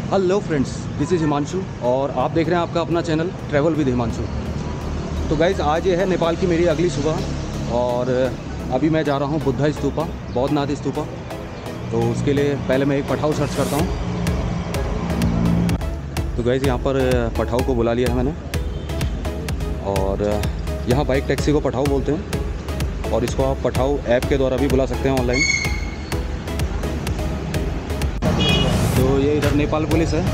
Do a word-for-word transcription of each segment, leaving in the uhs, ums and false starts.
Hello friends, this is Himanshu और आप देख रहे हैं आपका अपना चैनल ट्रैवल विद हिमांशु। तो गाइज़, आज ये है नेपाल की मेरी अगली सुबह और अभी मैं जा रहा हूँ बुद्धा स्तूपा, बौद्धनाथ स्तूपा। तो उसके लिए पहले मैं एक पठाऊ सर्च करता हूँ। तो गाइज़, यहाँ पर पठाऊ को बुला लिया है मैंने और यहाँ बाइक टैक्सी को पठाऊ बोलते हैं और इसको आप पठाऊ ऐप के द्वारा भी बुला सकते हैं ऑनलाइन। तो ये इधर नेपाल पुलिस है।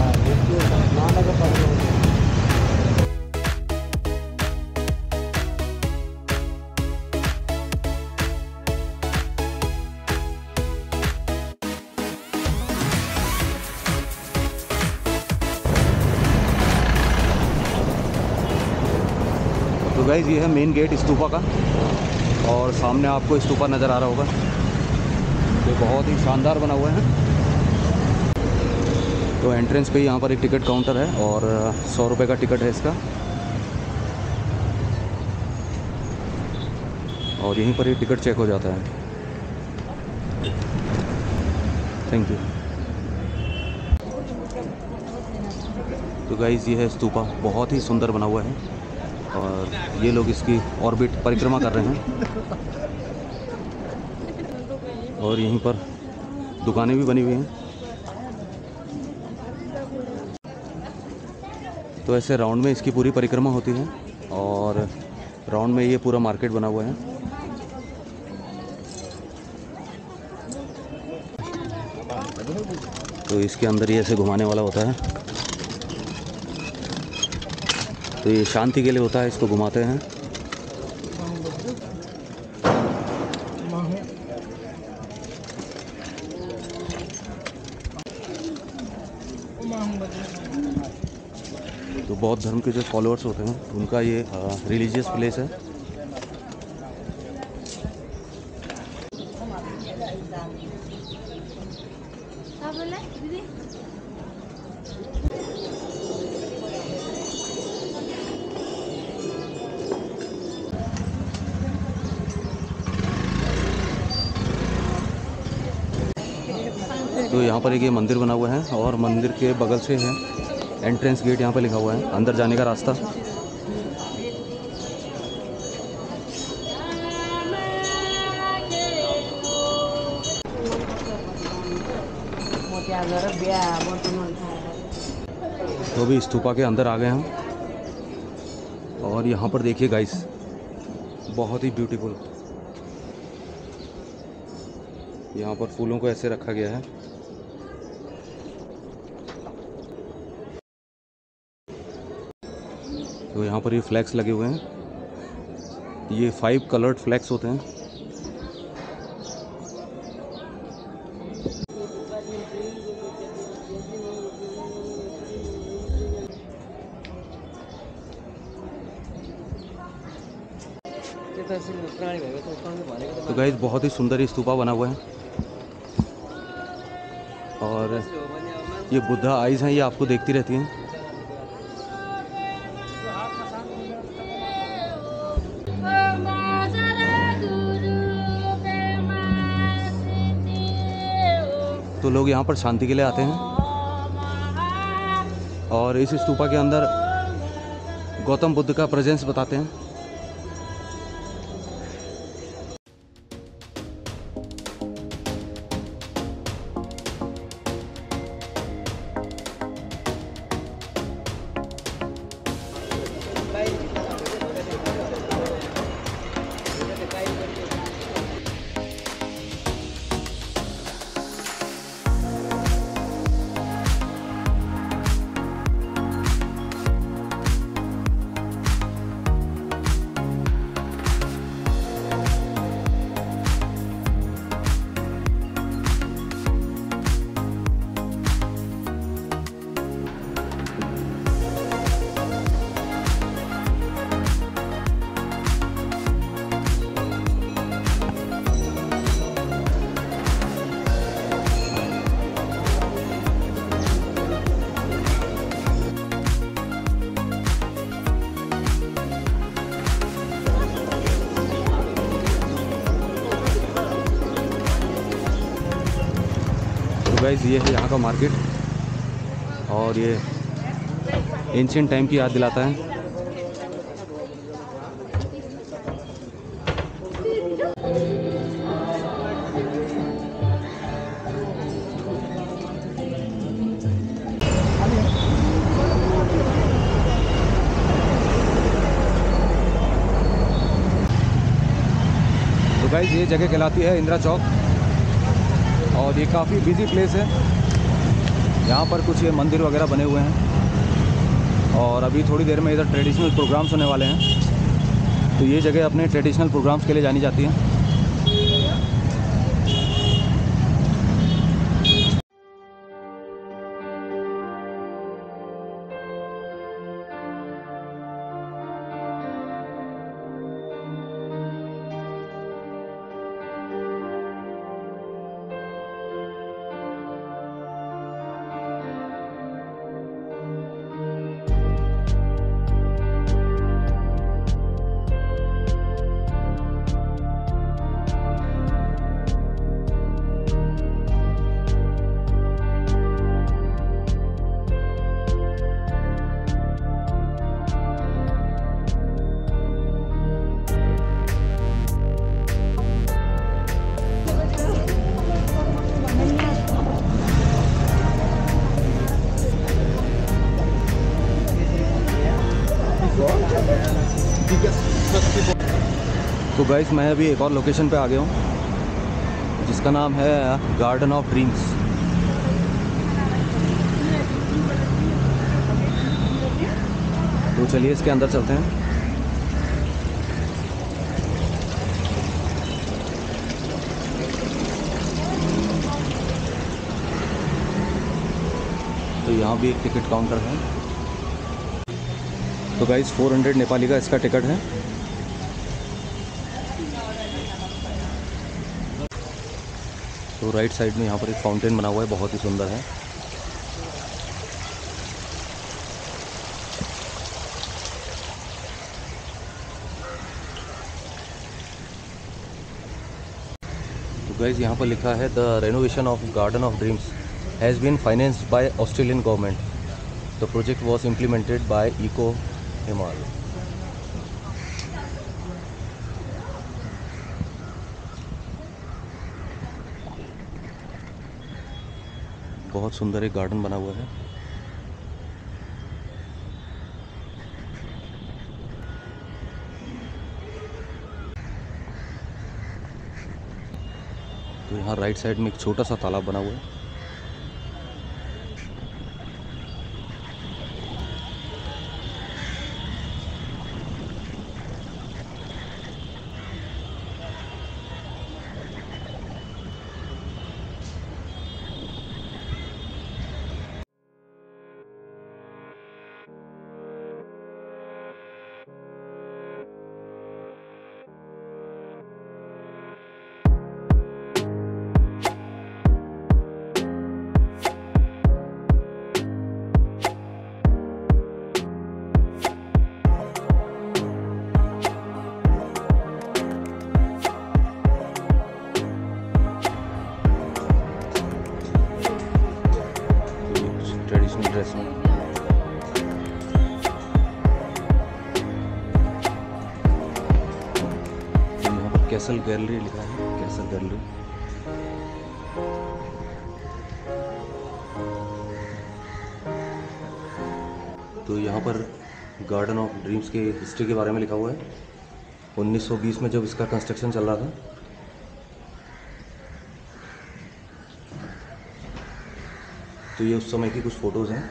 तो गाइज़, ये है मेन गेट स्तूपा का और सामने आपको स्तूपा नज़र आ रहा होगा। ये बहुत ही शानदार बना हुआ है। तो एंट्रेंस पे यहाँ पर एक टिकट काउंटर है और सौ रुपये का टिकट है इसका और यहीं पर ही टिकट चेक हो जाता है। Thank you. तो गाइज़, ये है स्तूपा, बहुत ही सुंदर बना हुआ है और ये लोग इसकी ऑर्बिट परिक्रमा कर रहे हैं और यहीं पर दुकानें भी बनी हुई हैं। तो ऐसे राउंड में इसकी पूरी परिक्रमा होती है और राउंड में ये पूरा मार्केट बना हुआ है। तो इसके अंदर ये ऐसे घुमाने वाला होता है। तो ये शांति के लिए होता है, इसको घुमाते हैं। तो बौद्ध धर्म के जो फॉलोअर्स होते हैं उनका ये रिलीजियस प्लेस है। तो यहाँ पर एक ये मंदिर बना हुआ है और मंदिर के बगल से है एंट्रेंस गेट। यहाँ पर लिखा हुआ है अंदर जाने का रास्ता। तो अभी स्तूपा के अंदर आ गए हम और यहाँ पर देखिए गाइस, बहुत ही ब्यूटीफुल। यहाँ पर फूलों को ऐसे रखा गया है। तो यहाँ पर ये फ्लैग्स लगे हुए हैं। ये फाइव कलर्ड फ्लैग्स होते हैं। तो गाइस, बहुत ही सुंदर ये स्तूपा बना हुआ है और ये बुद्धा आइज हैं, ये आपको देखती रहती हैं। तो लोग यहाँ पर शांति के लिए आते हैं और इस स्तूपा के अंदर गौतम बुद्ध का प्रेजेंस बताते हैं। गाइस ये है यहाँ का मार्केट और ये एंशिएंट टाइम की याद दिलाता है। तो गाइस ये जगह कहलाती है इंदिरा चौक और ये काफ़ी बिजी प्लेस है। यहाँ पर कुछ ये मंदिर वगैरह बने हुए हैं और अभी थोड़ी देर में इधर ट्रेडिशनल प्रोग्राम्स होने वाले हैं। तो ये जगह अपने ट्रेडिशनल प्रोग्राम्स के लिए जानी जाती है। तो गाइस मैं अभी एक और लोकेशन पे आ गया हूँ जिसका नाम है गार्डन ऑफ ड्रीम्स। तो चलिए इसके अंदर चलते हैं। तो यहाँ भी एक टिकट काउंटर है। तो गाइस फोर हंड्रेड नेपाली का इसका टिकट है। तो राइट साइड में यहाँ पर एक फाउंटेन बना हुआ है, बहुत ही सुंदर है। तो गाइस यहाँ पर लिखा है the renovation of garden of dreams has been financed by Australian government. The project was implemented by eco Himal. बहुत सुंदर एक गार्डन बना हुआ है। तो यहाँ राइट साइड में एक छोटा सा तालाब बना हुआ है। ट्रेडिशनल ड्रेस में यहाँ पर कैसल गैलरी लिखा है, कैसल गैलरी। तो यहाँ पर गार्डन ऑफ ड्रीम्स की हिस्ट्री के बारे में लिखा हुआ है। उन्नीस सौ बीस में जब इसका कंस्ट्रक्शन चल रहा था, तो ये उस समय की कुछ फ़ोटोज़ हैं।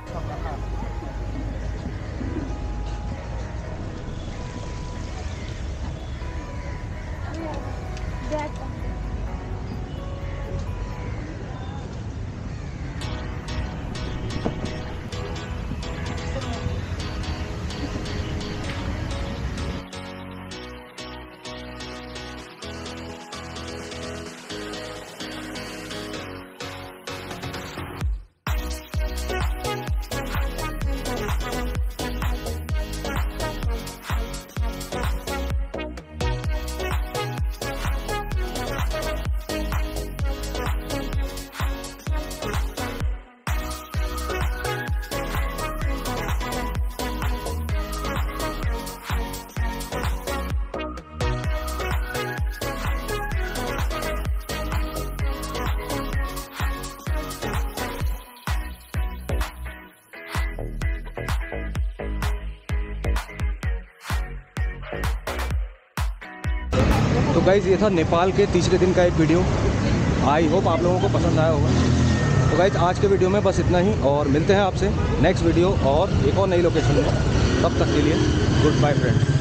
तो गाइज़ ये था नेपाल के तीसरे दिन का एक वीडियो। आई होप आप लोगों को पसंद आया होगा। तो गाइज़ आज के वीडियो में बस इतना ही, और मिलते हैं आपसे नेक्स्ट वीडियो और एक और नई लोकेशन में। तब तक के लिए गुड बाय फ्रेंड्स।